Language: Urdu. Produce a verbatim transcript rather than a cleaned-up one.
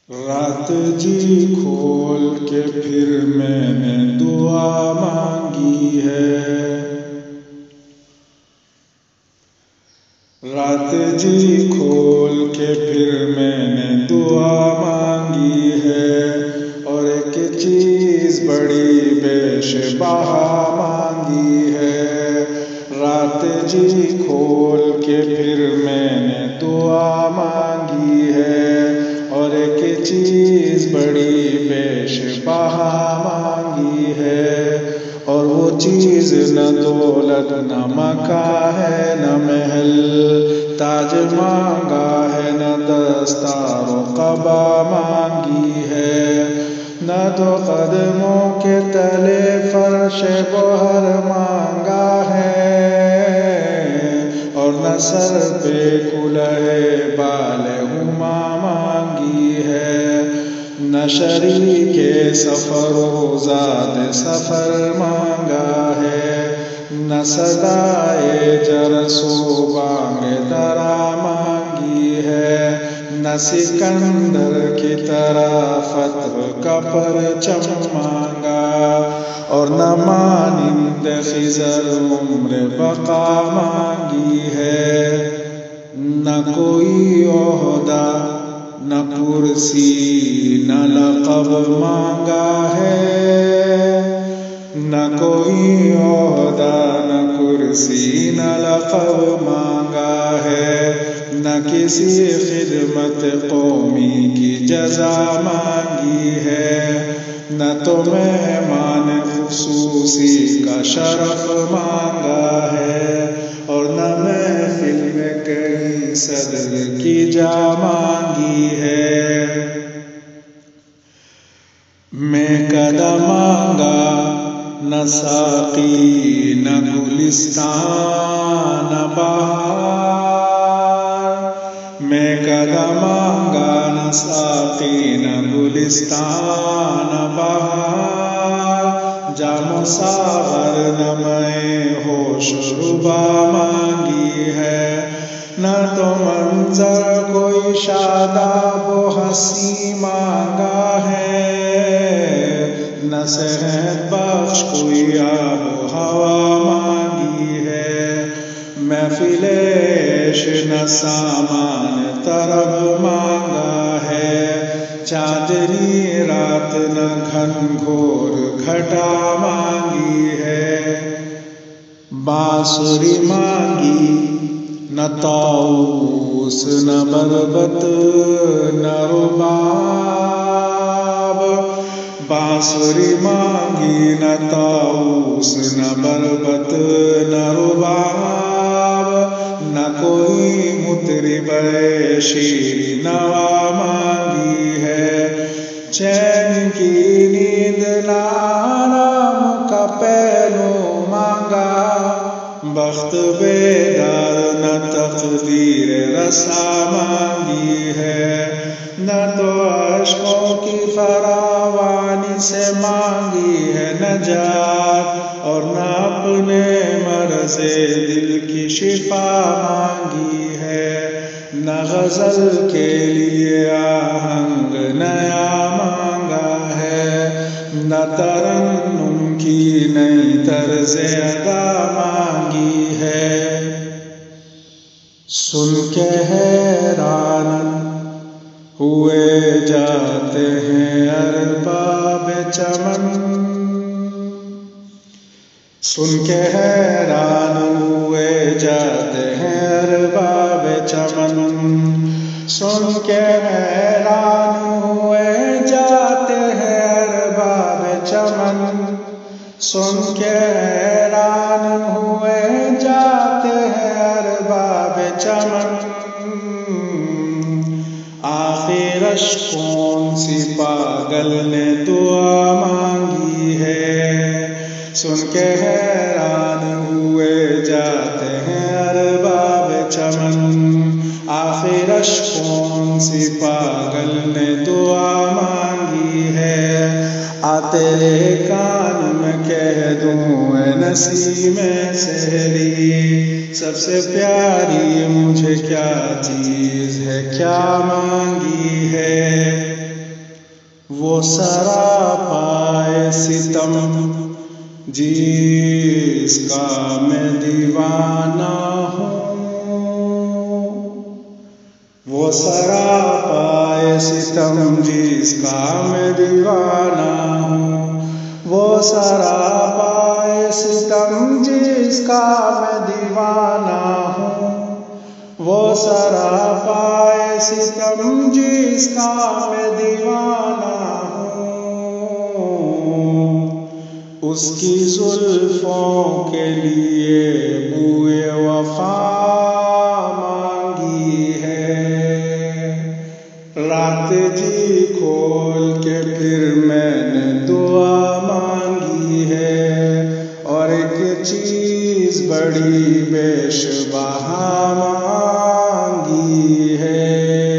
رات جی کھول کے پھر میں نے دعا مانگی ہے، رات جی کھول کے پھر میں نے دعا مانگی ہے، اور ایک چیز بڑی بیش بہا مانگی ہے۔ رات جی کھول کے پھر میں نے دعا مانگی ہے، اور ایک چیز بڑی بیش بہا مانگی ہے، اور وہ چیز نہ دولت نہ مکاں ہے نہ محل تاج مانگا ہے، نہ دستار و قبا مانگی ہے، نہ تو قدموں کے تلے فرش گوہر مانگا ہے، اور نہ سر پہ کلہ بال ہما مانگی ہے، نہ شریک سفر و زاد سفر مانگا ہے، نہ صدائے جرس و بانگ درا مانگی ہے، نہ سکندر کی طرح فتح کا پرچم مانگا، اور نہ مانند خضر عمر بقا مانگی ہے، نہ کوئی عہدہ نہ کرسی نہ لقب مانگا ہے، نہ کوئی عہدہ نہ کرسی نہ لقب مانگا ہے، نہ کسی خدمت قومی کی جزا مانگی ہے، نہ تو مہمان خصوصی کا شرف مانگا ہے، اور نہ محفل میں کہیں صدر کی جا مانگی ہے۔ میں کدا مانگا نہ ساقی نہ گلستان نہ بہار، میں کدا مانگا نہ ساقی نہ گلستان نہ بہار، جام ساغر نہ میں ہوش ربا مانگی ہے، نہ تو منظر کوئی شاداب و حسی مانگا ہے، نہ صحت بخش کوئی آب و ہوا مانگی ہے، محفل عشق نہ سامان طرب مانگا ہے، چاندنی رات نہ گھن گھور گھٹا مانگی ہے، بانسری مانگی نہ طاؤس نہ بربط نہ رباب، بانسری مانگی نہ طاؤس نہ بربط نہ رباب، نہ کوئی مطرب شیریں نوا مانگی ہے، چین کی نیند نہ آرام کا پہلو مانگا، بخت بیدار نہ تقدیر رسا مانگی ہے، نہ تو اشکوں کی فراوانی سے مانگی ہے نجات، اور نہ اپنے مرض دل کی شفا مانگی ہے، نہ غزل کے لیے آہنگ نیا مانگا ہے، نہ ترنم کی نئی طرز ادا مانگی ہے۔ سن کے حیران ہوئے جاتے ہیں ارباب چمن، سن کے حیران ہوئے جاتے ہیں ارباب چمن، سن کے حیران ہوئے جاتے ہیں ارباب چمن، سن کے حیران ہوئے جاتے ہیں ارباب چمن، آخرش کون سی پاگل نے دعا مانگی ہے، سن کے حیران ہوئے جاتے ہیں ارباب چمن، آخرش کون سی پاگل نے دعا مانگی ہے، آ تیرے کان میں کہہ دوں اے نسیم سحری، سب سے پیاری مجھے کیا چیز ہے کیا مانگی ہے، وہ سراپائے ستم جس کا میں دیوانہ ہوں، وہ سراپائے ستم جس کا میں دیوانہ ہوں، وہ سراپائے ستم جس کا میں دیوانہ ہوں، وہ سراپائے ستم جس کا میں دیوانہ ہوں، اس کی زلفوں کے لیے بوئے وفا مانگی ہے، رات جی کھول کے پھر میں نے دعا مانگی ہے، اور ایک چیز بڑی بیش بہا مانگی ہے۔